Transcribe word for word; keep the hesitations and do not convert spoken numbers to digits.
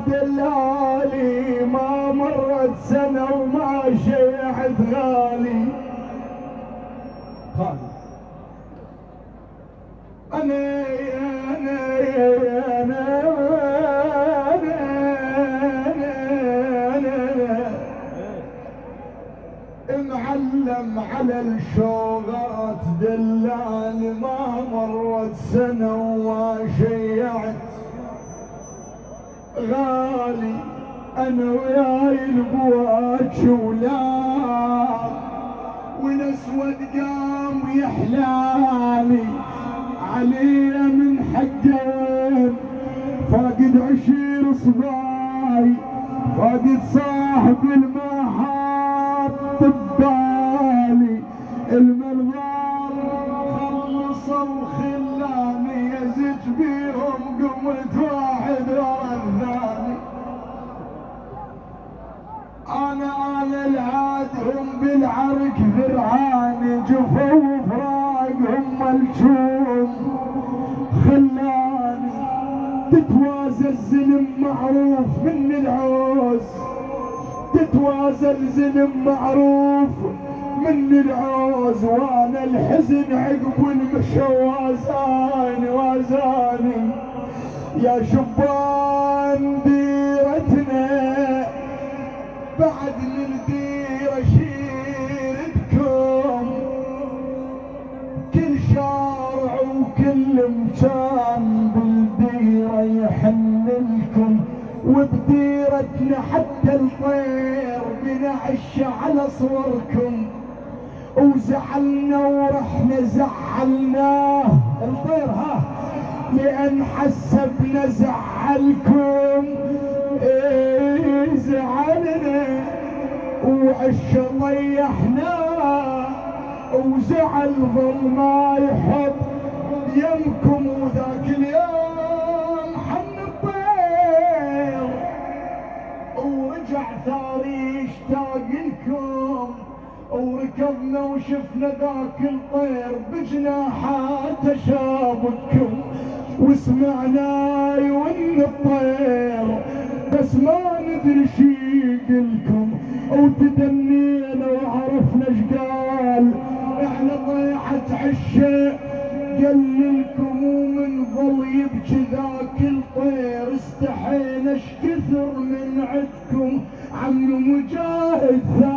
دلالي ما مرت سنة وما شيعت غالي خالي أنا أنا أنا معلم على الشوغات دلالي ما مرت سنة وما شيعت غالي انا وياي البواج ولاد والاسود قام يحلالي علي من حقين فاقد عشير صباي فاقد صاحب المحط ببالي المنظار خلصوا خلاني يزج بيهم قمت واحد ورا الثاني انا على العادهم بالعرك ذرعاني جفوا وفراقهم ملجوم خلاني تتوازى الزلم معروف من العوز تتوازى الزلم معروف من العوز وانا الحزن عقب المشى وازاني وازاني يا شبان ديرتنا بعد للديرة شيرتكم كل شارع وكل مكان بالديرة يحن لكم وبديرتنا حتى الطير بنعش على صوركم وزعلنا ورحنا زعلناه الطير ها لأن حسبنا زعلكم ايه زعلنا وعش طيحناه وزعل ظل ما يحب يمكم وذاك اليوم حن الطير ورجع ثاري يشتاق لكم وركضنا وشفنا ذاك الطير بجناحات شابككم وسمعنا يون الطير بس ما ندري شي قلكم وتدنينا وعرفنا ايش قال احنا طيحة عشاء قال لكم ومن ظل يبكي ذاك الطير استحينا اش كثر من عدكم عم مجاهد